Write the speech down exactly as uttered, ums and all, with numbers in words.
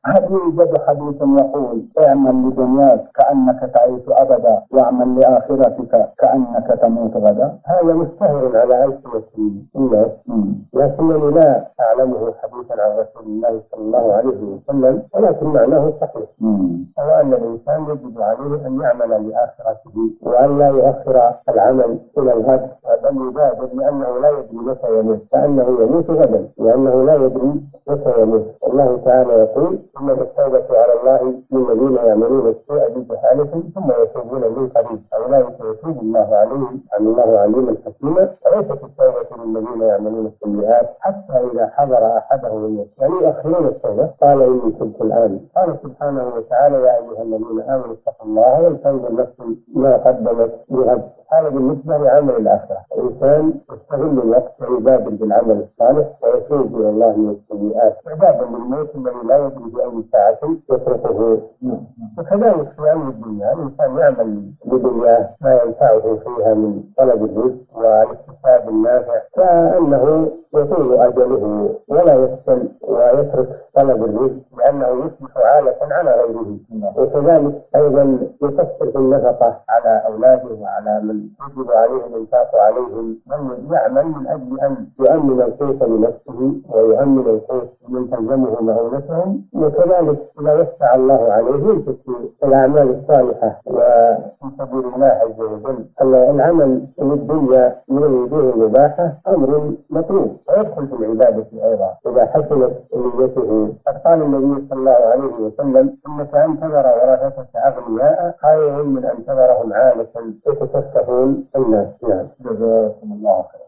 هل يوجد حديث يقول اعمل لدنياك كأنك تعيش أبدا واعمل لآخرتك كأنك تموت غدا؟ هذا مستهر على ألسنة الناس، لكنني لا أعلمه حديثا عن رسول الله صلى الله عليه وسلم، ولكن معناه صحيح، هو أن الإنسان يجب عليه أن يعمل لآخرته وأن لا يؤخر العمل إلى الغد، بل يبادر لأنه لا يدري متى يموت، فأنه يموت غدا لأنه لا يدري متى يموت. الله تعالى يقول إنما التوبة على الله للذين يعملون السوء بجهالة ثم يتوبون من قريب أولئك يتوب الله عليهم أن الله عليم حكيما. وليست التوبة للذين يعملون السيئات حتى إذا حضر أحدهم الموت، يعني يؤخرون التوبة. قال إني تبت الآن. قال سبحانه وتعالى يا أيها الذين آمنوا اتقوا الله ولتنظر نفس ما قدمت لغد. هذا بالنسبة لعمل الآخرة، الإنسان يستغل الوقت ويبادر بالعمل الصالح ويتوب إلى الله من السيئات عبادا للموت الذي لا يدري بأي ساعة يتركه. وكذلك في أمر الدنيا الإنسان يعمل بدنياه ما ينفعه فيها من طلب الرزق والاكتساب النافع، كأنه يطول أجله ولا يسلم ويترك طلب الرزق لأنه يصبح عالة على غيره. وكذلك أيضا يكثر في النفقة على أولاده وعلى من يجب عليه الإنفاق عليهم، من يعمل من أجل أن يؤمن القوت لنفسه ويؤمن القوت من تلزمه مهونتهم. وكذلك إذا وسع الله عليه ينفق في الأعمال الصالحة وفي سبيل الله عز وجل. العمل في الدنيا من الوجوه المباحة أمر مطلوب ويدخل في العبادة أيضا إذا حسنت نيته. قد قال النبي صلى الله عليه وسلم إنك أن تذر ورثتك أغنياء خير من أن تذرهم عالة يتسفهون الناس. نعم. جزاكم الله خيرا.